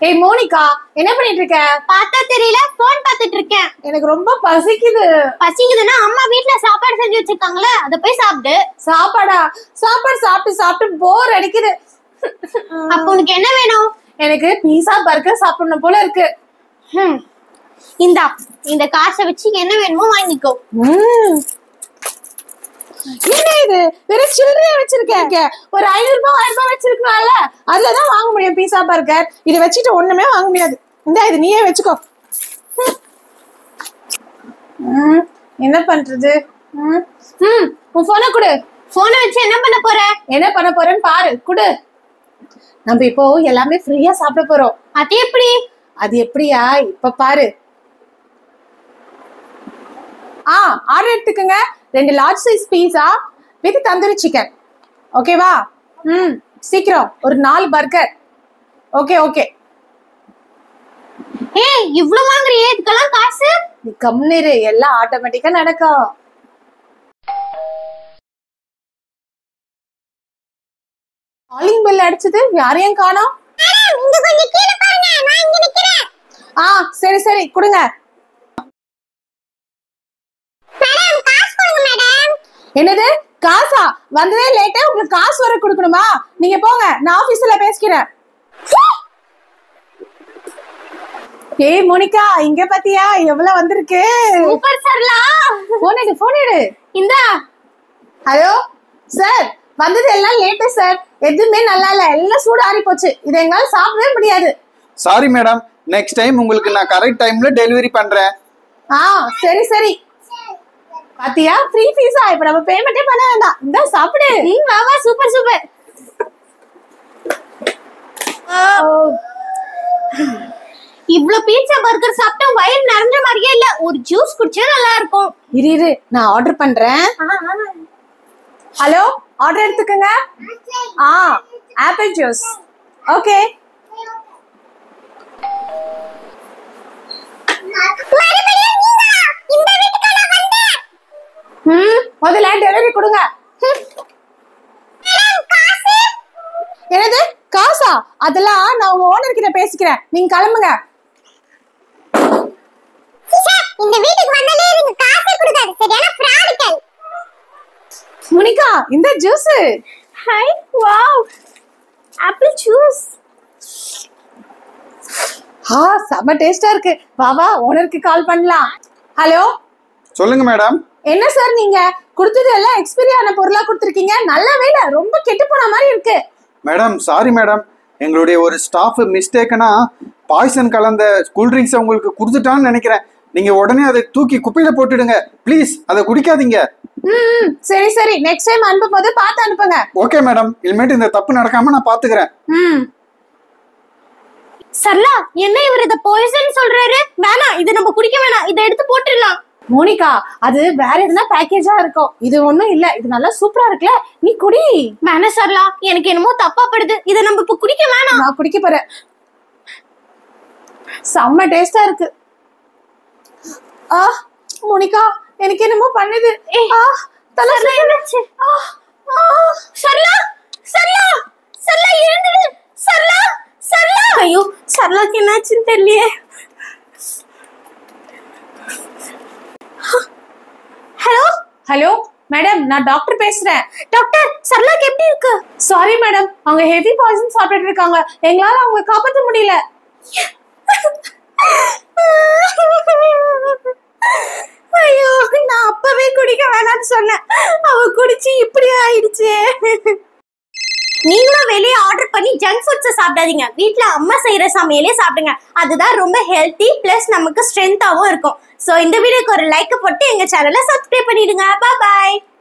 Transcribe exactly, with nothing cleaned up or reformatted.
ஏய் மோனிகா, என்ன பண்ணிட்டு இருக்க? பார்த்தா தெரியல, போன் பார்த்துட்டு இருக்கேன். எனக்கு ரொம்ப பசிக்குது. பசிக்குதுன்னா அம்மா வீட்ல சாப்பாடு செஞ்சு வச்சிருக்காங்களே, அத போய் சாப்பிடு. சாப்பாடா? சாப்பாடு சாப்பிட்டு சாப்பிட்டு போர் அடிக்குது. அப்ப உனக்கு என்ன வேணும்? எனக்கு பீஸா பர்கர் சாப்பிடணும் போல இருக்கு. ம், இந்தா, இந்த காசை வச்சு என்ன வேணுமோ வாங்கிக்கோ. ம், என்ன இது வெறும் சில்லறையா வச்சிருக்கேன். ஒரு ஐநூறு ரூபாய் ஆயிரம் ரூபாய் வச்சிருக்கனால அதுலதான் வாங்க முடியும் பீஸா பர்கர். இதை வச்சுட்டு ஒண்ணுமே வாங்க முடியாது. இந்த இது நீயே வச்சுக்கோ. ம், என்ன பண்றது? ம், ம், உன் போனை கொடு. போனை வச்சு என்ன பண்ண போற? என்ன பண்ண போறேன்னு பாரு, குடு. நம்ம இப்போ எல்லாமே ஃப்ரீயா சாப்பிட போறோம். அது எப்படி? அது எப்படியா, இப்ப பாரு. ஆ, ஆர்டர் எடுத்துக்கங்க. ரெண்டு large size pizza with tandoori chicken. ஓகேவா? ம், சீக்கிரம் ஒரு நாலு பர்கர். Okay okay. ஏய், இவ்ளோ வாங்குறியே, இதுக்கெல்லாம் காசு? நீ கம்முனிரு, எல்லாம் ஆட்டோமேட்டிக்கா நடக்கும். காலிங் பெல் அடிச்சது, யாரையும் காணோம். இங்க கொஞ்சம் கீழ பாருங்க, நான் இங்க நிக்கிறேன். ஆ, சரி சரி, கொடுங்க. மேடம், காசு கொடுங்க மேடம். என்னது காசா? வந்ததே லேட்டா, உங்களுக்கு காசு வர கொடுக்கணுமா? நீங்க போங்க, நான் ஆபீஸ்ல பேசிக்கிறேன். ஏய் மோனிகா, இங்க பாத்தியா எவ்வளவு வந்திருக்கு? சூப்பர் சரளா. போன் எடு, போன் எடு. இந்தா. ஹலோ சார், வந்தது எல்லாம் லேட்டு சார். எதுவுமே நல்லா இல்ல, எல்லாம் சூடு ஆறி போச்சு. இதை எங்களால சாப்பிடவே முடியாது. சாரி மேடம், நெக்ஸ்ட் டைம் உங்களுக்கு நான் கரெக்ட் டைம்ல டெலிவரி பண்றேன். ஆ, சரி சரி. பாத்தியா, ஃப்ரீ பீஸா. இப்ப நம்ம பேமெண்ட்டே பண்ண வேண்டாம். இந்த சாப்பிடு. ம், வா வா, சூப்பர் சூப்பர். இவ்ளோ பீட்சா பர்கர் சாப்பிட்டா வயிறு நிறைஞ்ச மாதிரியே இல்ல. ஒரு ஜூஸ் குடிச்சா நல்லா இருக்கும். இரு இரு, நான் ஆர்டர் பண்றேன். ஹலோ, ஆர்டர் எடுத்துக்கங்க. ஆ, ஆப்பிள் ஜூஸ். ஓகே. ம், முதல்ல டெலிவரி கொடுங்க. என்னது காசா? அதெல்லாம் நான் உங்க ஓனர் கிட்ட பேசிக்கிறேன். நீங்க கிளம்புங்க. இந்த வீட்டுக்கு வந்தாலே நீங்க காசே கொடுக்காது. சரியான ஃப்ராடுகள். மோனிகா, இந்த juice. Hi, wow, apple juice. ஆ, செம டேஸ்டா இருக்கு. வா வா, ஓனருக்கு கால் பண்ணலாம். ஹலோ, சொல்லுங்க மேடம். என்ன சார், நீங்க கொடுத்தது எல்லாம் எக்ஸ்பைரி ஆன பொருளா கொடுத்துருக்கீங்க. நல்லாவே இல்ல, ரொம்ப கெட்டு போன மாதிரி இருக்கு. மேடம் சாரி மேடம், எங்களுடைய ஒரு ஸ்டாஃப் மிஸ்டேக்கனா பாய்சன் கலந்த கூல்ட்ரிங்க்ஸை உங்களுக்கு கொடுத்துட்டான்னு நினைக்கிறேன். நீங்க உடனே அதை தூக்கி குப்பையில போட்டுடுங்க ப்ளீஸ். அதை குடிக்காதீங்க. ம், சரி சரி, நெக்ஸ்ட் டைம் அனுப்பும் போது பார்த்து அனுப்புங்க. ஓகே மேடம், இனிமேட்டு இந்த தப்பு நடக்காம நான் பாத்துக்கிறேன். ம், சரளா, என்ன இவர் இத பாய்சன் சொல்றாரு? வேணாம், இது நம்ம குடிக்க வேணாம். இத எடுத்து போட்டுடலாம். மோனிகா, அது வேற எதுனா பேக்கேஜா இருக்கும். இது ஒண்ணும் இல்ல, இது நல்லா சூப்பரா இருக்குல்ல, நீ குடி. வேணாம் சரளா, எனக்கு என்னமோ தப்பா படுது. இத நம்ம இப்ப குடிக்க வேணாம். நான் குடிக்க போறேன். செம்ம டேஸ்டா இருக்கு. ஆ மோனிகா, எனக்கு என்னமோ பண்ணுது. ஆ, தலை என்னாச்சு? சரளா, சரளா, சரளா எழுந்துடு. சரளா, சரளா. ஐயோ, சரளாக்கு என்னாச்சுன்னு தெரியலையே. ஹலோ ஹலோ மேடம், நான் டாக்டர் பேசுறேன். டாக்டர், சரளாக்கு எப்படி இருக்கு? சாரி மேடம், அவங்க ஹெவி பாய்சன் சாப்பிட்டு இருக்காங்க. எங்களால அவங்க காப்பாற்ற முடியல. ஐயோ, நான் அப்பவே குடிக்க வேணாம்னு சொன்னேன். அவ குடிச்சு இப்படி ஆயிடுச்சு. நீங்களும் வெளியே ஆர்டர் பண்ணி ஜங்க் ஃபுட்ஸ் சாப்பிடாதீங்க. வீட்ல அம்மா செய்யற சமையலே சாப்பிடுங்க. அதுதான் ரொம்ப ஹெல்த்தி, பிளஸ் நமக்கு ஸ்ட்ரென்த்தாவும் இருக்கும். ஸோ இந்த வீடியோக்கு ஒரு லைக் போட்டு எங்க சேனலை சப்ஸ்கிரைப் பண்ணிடுங்க. பாய் பாய்.